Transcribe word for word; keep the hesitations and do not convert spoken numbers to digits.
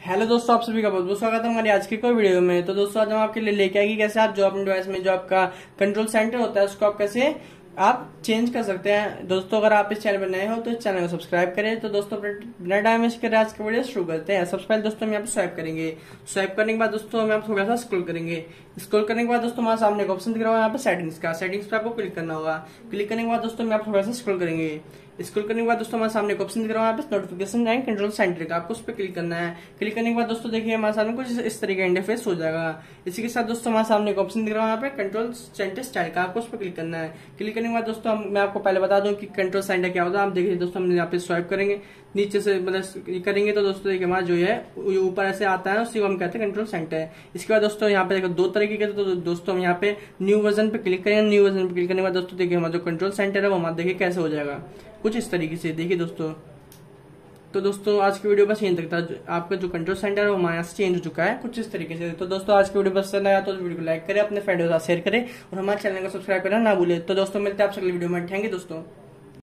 Hello दोस्तों, आप सभी का बहुत बहुत स्वागत है हमारी आज की कोई वीडियो में। तो दोस्तों आज हम आपके लिए लेके आएगी कैसे आप जो अपने डिवाइस में जो आपका कंट्रोल सेंटर होता है उसको आप कैसे आप चेंज कर सकते हैं। दोस्तों अगर आप इस चैनल पर नए हो तो इस चैनल को सब्सक्राइब करें। तो दोस्तों बिना टाइम वेस्ट करे आज की वीडियो शुरू करते हैं। सबसे पहले दोस्तों हम यहाँ पे स्वाइप करेंगे। स्वाइप करने के बाद दोस्तों हम यहाँ पे थोड़ा सा स्क्रॉल करेंगे। स्क्रॉल करने के बाद दोस्तों हमारे सामने एक ऑप्शन दिख रहा है यहाँ पे सेटिंग्स का। सेटिंग्स पे आपको क्लिक करना होगा। क्लिक करने के बाद दोस्तों हम यहाँ पे थोड़ा सा स्क्रॉल करेंगे। स्क्रॉल करने के बाद दोस्तों हमारे सामने एक ऑप्शन दिख रहा है यहाँ पे नोटिफिकेशन एंड कंट्रोल सेंटर का, आपको उस पर क्लिक करना है। क्लिक करने के बाद दोस्तों देखिए हमारे सामने कुछ इस तरीके का इंटरफेस हो जाएगा। इसी के साथ दोस्तों हमारे सामने एक ऑप्शन दिख रहा है यहाँ पे कंट्रोल सेंटर स्टाइल का, आपको उस पर क्लिक करना है। क्लिक करने के बाद दोस्तों मैं आपको पहले बता दूं कि कंट्रोल सेंटर क्या होता है। आप देखिए दोस्तों हम यहाँ पे स्वाइप करेंगे नीचे से मतलब करेंगे तो दोस्तों देखिए हमारा जो है ऊपर ऐसे आता है उसी को हम कहते हैं कंट्रोल सेंटर। इसके बाद दोस्तों यहाँ पे देखो दो तरीके के, तो दोस्तों हम यहाँ पे न्यू वर्जन पे क्लिक करेंगे। न्यू वर्जन पे क्लिक करने के बाद दोस्तों देखिए हमारा जो कंट्रोल सेंटर है वो हमारा देखिए कैसे हो जाएगा कुछ इस तरीके से। देखिए दोस्तों तो दोस्तों आज की वीडियो बस यहीं तक था। आपका जो कंट्रोल सेंटर है वो हमारे यहाँ से चेंज हो चुका है कुछ इस तरीके से। तो दोस्तों आज की वीडियो पसंद आया तो वीडियो को लाइक करें, अपने फ्रेंड के साथ शेयर करें और हमारे चैनल को सब्सक्राइब करना ना भूले। तो दोस्तों मिलते हैं आपसे अगली वीडियो में। थैंक यू दोस्तों।